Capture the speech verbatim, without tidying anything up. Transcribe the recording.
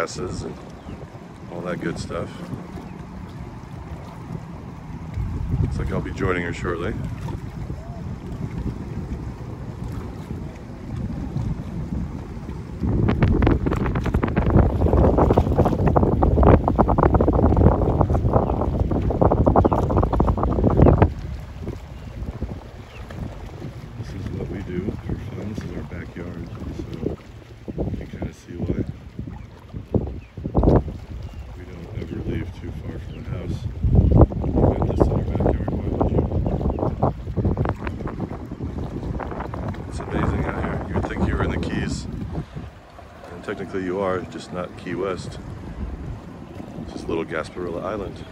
grasses and all that good stuff. Looks like I'll be joining her shortly. Backyard, so you can kind of see why we don't ever leave too far from the house. We've got this in our backyard, why would you? It's amazing out here. You would think you were in the Keys, and technically you are, just not Key West. It's just little Gasparilla Island.